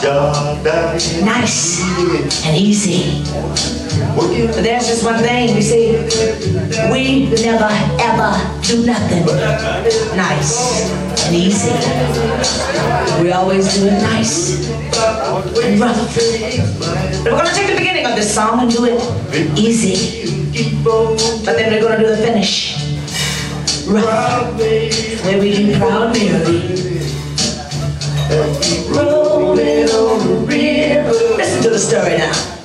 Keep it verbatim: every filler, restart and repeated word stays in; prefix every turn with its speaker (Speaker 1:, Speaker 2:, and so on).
Speaker 1: Nice and easy. But there's just one thing, you see, we never ever do nothing nice and easy. We always do it nice and rough. But we're gonna take the beginning of this song and do it easy. But then we're gonna do the finish rough, where we do Proud Mary. Rolling on the river. Listen to the story now.